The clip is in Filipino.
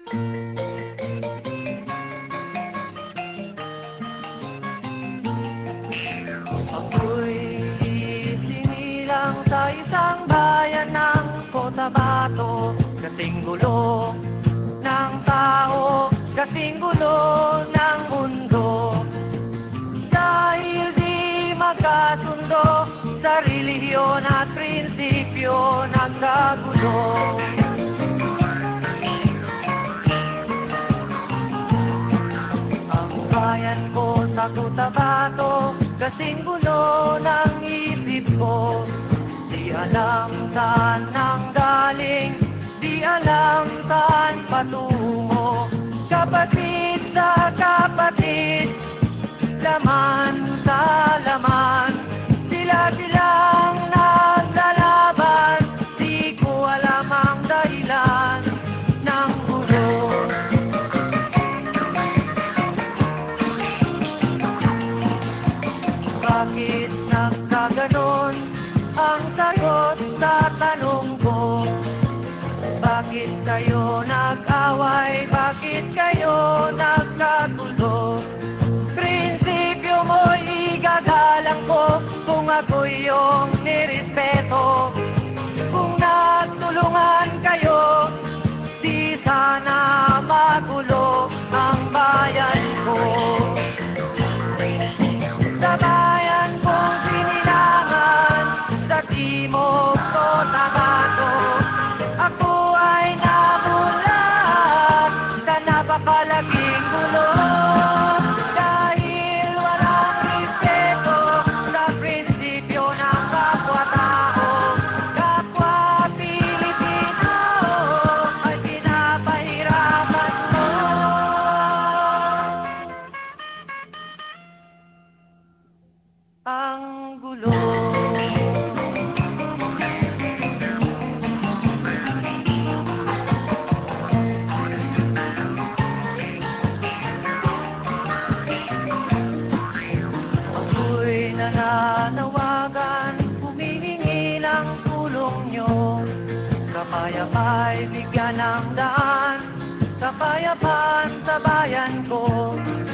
Ako'y sinilang sa isang bayan ng Cotabato, kasing gulo ng tao, kasing gulo ng mundo. Dahil di magkasundo sa relihiyon at prinsipyo nagkagulo. Ang bayan ko sa Cotabato, kasing gulo ng isip ko. Di alam saan nang galing, di alam saan patungo. Kapatid sa kapatid, laman sa laman, sila-silang naglalaban. Di ko alam ang dahilan ng gulo. Bakit nagkaganon ang sagot sa tanong ko? Bakit kayo nag-away? Bakit kayo nagkagulo? Prinsipyo mo'y igagalang ko kung ako'y iyong nirespeto. Kung nagtulungan kayo, di sana magulo ang bayan ko. Sa bayan kong sinilangan, sa timog Cotabato, ako ay namulat sa napakalaking gulo. Dahil walang respeto sa prinsipyo ng kapwa-tao, kapwa Pilipino ay pinapahirapan mo. Ang gulo. Ako'y nananawagan, humihingi ng tulong nyo. Kapayapa'y bigyan ng daan, kapayapaan sa bayan ko.